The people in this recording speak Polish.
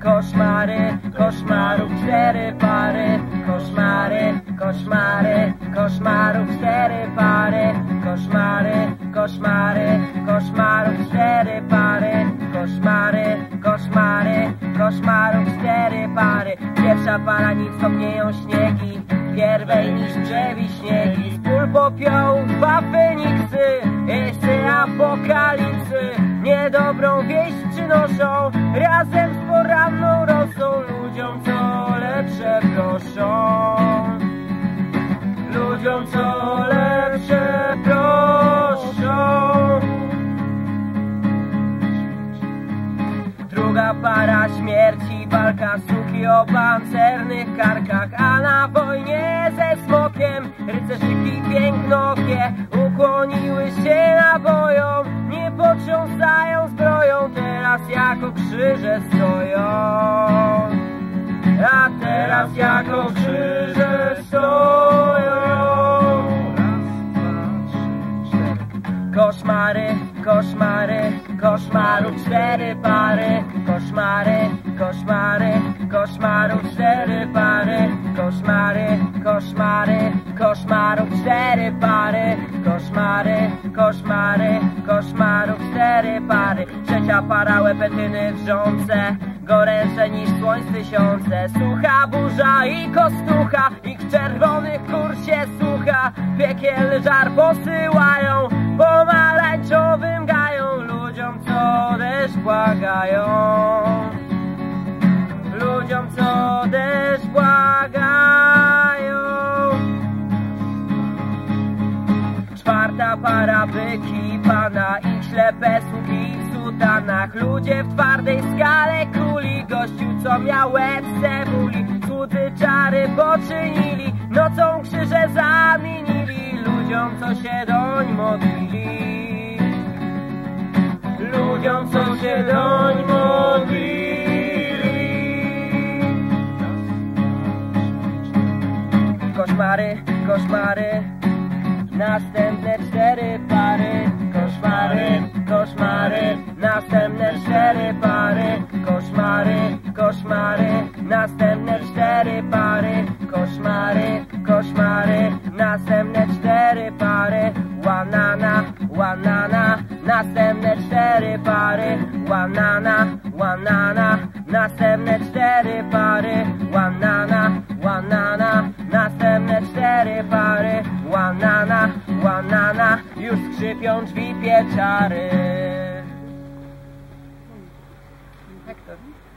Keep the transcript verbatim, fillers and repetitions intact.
Koszmary, koszmarów cztery pary. Koszmary, koszmary, koszmarów cztery pary. Koszmary, koszmary, koszmarów cztery pary. Koszmary, koszmary, koszmarów cztery pary. Pierwsza para, nic kopnieją śniegi, pierwej niż drzewi śniegi. Z pól popiołów dwa Feniksy, jeszcze apokalipsy. Niedobrą wieść przynoszą, razem z poranną rosą. Ludziom co lepsze proszą, ludziom co lepsze proszą. Druga para śmierci, walka suki o pancernych karkach. A na wojnie ze smokiem rycerzyki pięknokie ukłoniły się nabojom, nie potrząsają zbroją, teraz jako krzyże stoją. A teraz jako krzyże stoją. Koszmary, koszmary, koszmarów cztery pary. Koszmary, koszmary, koszmarów cztery pary. Koszmary, koszmary, koszmarów cztery pary. Koszmary, koszmary, koszmarów cztery pary. Trzecia para, łepetyny wrzące, gorętsze niż słońc tysiące. Sucha burza i kostucha, ich czerwonych kur się słucha. Piekielny żar posyłają, pomarańczowym gają. Ludziom co deszcz błagają, ludziom co deszcz błagają. Czwarta para, byki pana, ich ślepe sługi w sutanach. Ludzie w twardej skale kuli, gościu co miał łeb cebuli. Cudzy czary poczynili, nocą krzyże zamienili. Ludziom co się doń modlili, ludziom co się doń modlili. Koszmary, koszmary, następne cztery pary. Koszmary, koszmary, następne cztery pary. Koszmary, koszmary, następne cztery pary. Koszmary, koszmary, następne cztery pary. Łanana, łanana, następne cztery pary. Łanana, łanana, następne cztery pary. Łanana, łanana, następne cztery pary. Łanana, łanana, już skrzypią drzwi pieczary. Hektor.